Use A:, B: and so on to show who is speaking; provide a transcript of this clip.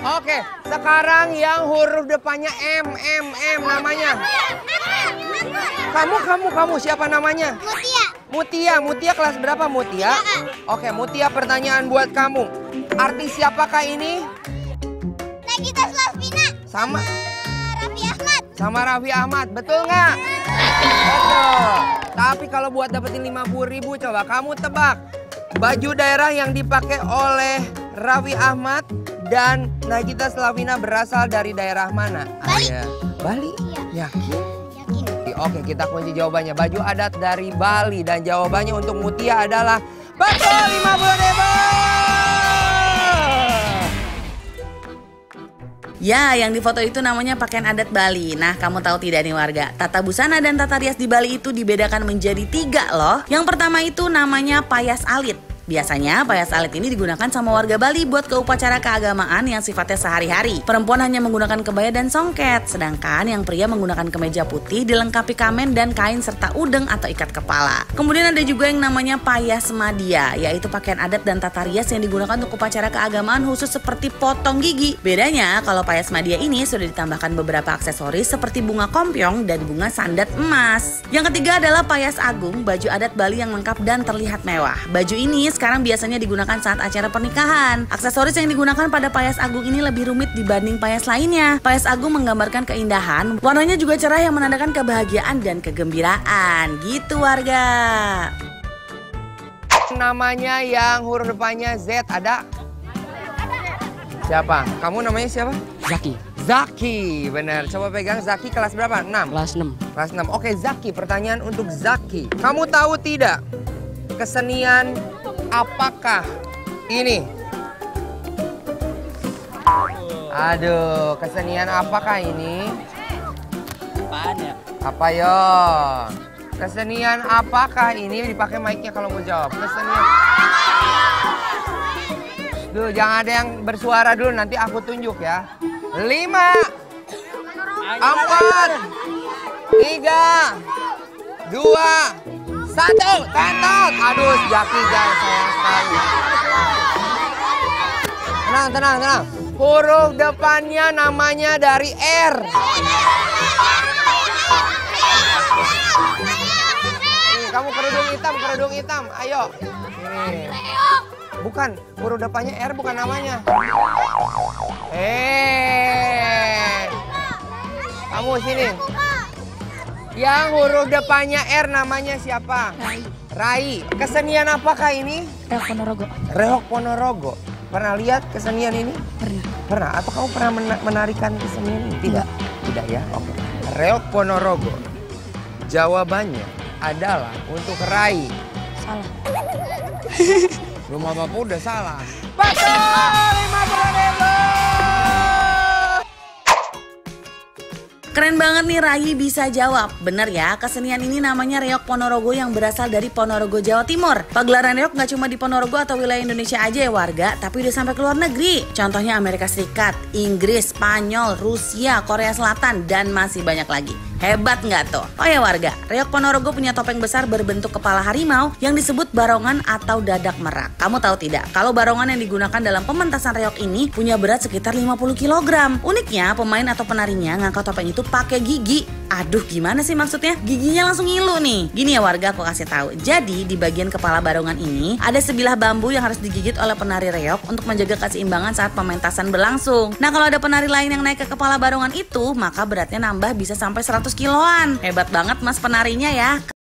A: Oke, sekarang yang huruf depannya M namanya. Kamu siapa namanya? Mutia kelas berapa Mutia? Oke, Mutia, pertanyaan buat kamu. Artis siapakah ini?
B: Nagita Slavina.
A: Sama
B: Raffi Ahmad.
A: Sama Raffi Ahmad, betul nggak? Betul. Tapi kalau buat dapetin 50.000 coba kamu tebak. Baju daerah yang dipakai oleh Raffi Ahmad dan Nagita Slavina berasal dari daerah mana?
B: Bali.
A: Bali?
B: Iya.
A: Yakin?
B: Yakin.
A: Oke, kita kunci jawabannya. Baju adat dari Bali dan jawabannya untuk Mutia adalah betul, 50.000.
C: Ya, yang di foto itu namanya pakaian adat Bali. Nah, kamu tahu tidak nih warga? Tata busana dan tata rias di Bali itu dibedakan menjadi 3 loh. Yang pertama itu namanya payas alit. Biasanya payas alit ini digunakan sama warga Bali buat ke upacara keagamaan yang sifatnya sehari-hari. Perempuan hanya menggunakan kebaya dan songket, sedangkan yang pria menggunakan kemeja putih dilengkapi kamen dan kain serta udeng atau ikat kepala. Kemudian ada juga yang namanya payas madya, yaitu pakaian adat dan tata rias yang digunakan untuk upacara keagamaan khusus seperti potong gigi. Bedanya kalau payas madya ini sudah ditambahkan beberapa aksesoris seperti bunga kompyong dan bunga sandat emas. Yang ketiga adalah payas agung, baju adat Bali yang lengkap dan terlihat mewah. Baju ini sekarang biasanya digunakan saat acara pernikahan. Aksesoris yang digunakan pada payas agung ini lebih rumit dibanding payas lainnya. Payas agung menggambarkan keindahan, warnanya juga cerah yang menandakan kebahagiaan dan kegembiraan. Gitu warga.
A: Namanya yang huruf depannya Z ada? Siapa? Kamu namanya siapa?
D: Zaki.
A: Zaki, benar. Coba pegang. Zaki kelas berapa? 6?
D: Kelas 6.
A: Kelas 6. Oke, Zaki, pertanyaan untuk Zaki. Kamu tahu tidak kesenian apakah ini? Aduh, kesenian apakah ini?
D: Apaan ya?
A: Apa yo? Kesenian apakah ini? Dipakai mic-nya kalau mau jawab. Kesenian. Duh, jangan ada yang bersuara dulu, nanti aku tunjuk ya. 5, 4, 3, 2, 1, tentot. Aduh, Zaki guys, sayang sekali. Tenang. Huruf depannya namanya dari R. Nih, kamu kerudung hitam, ayo. Ini. Bukan, huruf depannya R bukan namanya. Kamu sini. Yang huruf depannya R namanya siapa? Rai. Kesenian apakah ini?
D: Reok Ponorogo.
A: Reok Ponorogo. Pernah lihat kesenian ini? Pernah. Atau kamu pernah menarikan kesenian ini? Tidak. Tidak ya? Oke. Reok Ponorogo. Jawabannya adalah untuk Rai.
D: Salah.
A: Belum apa-apa udah salah. Betul, 50.000.
C: Keren banget nih Rai bisa jawab. Bener ya, kesenian ini namanya Reok Ponorogo yang berasal dari Ponorogo, Jawa Timur. Pagelaran reok gak cuma di Ponorogo atau wilayah Indonesia aja ya warga, tapi udah sampai ke luar negeri. Contohnya Amerika Serikat, Inggris, Spanyol, Rusia, Korea Selatan, dan masih banyak lagi. Hebat nggak tuh? Oh ya warga, Reok Ponorogo punya topeng besar berbentuk kepala harimau yang disebut barongan atau dadak merak. Kamu tahu tidak, kalau barongan yang digunakan dalam pementasan reok ini punya berat sekitar 50 kg. Uniknya, pemain atau penarinya ngangkat topeng itu pakai gigi. Aduh, gimana sih maksudnya? Giginya langsung ngilu nih. Gini ya warga, aku kasih tahu. Jadi, di bagian kepala barongan ini ada sebilah bambu yang harus digigit oleh penari reok untuk menjaga keseimbangan saat pementasan berlangsung. Nah, kalau ada penari lain yang naik ke kepala barongan itu, maka beratnya nambah bisa sampai 100 kiloan. Hebat banget mas penarinya ya.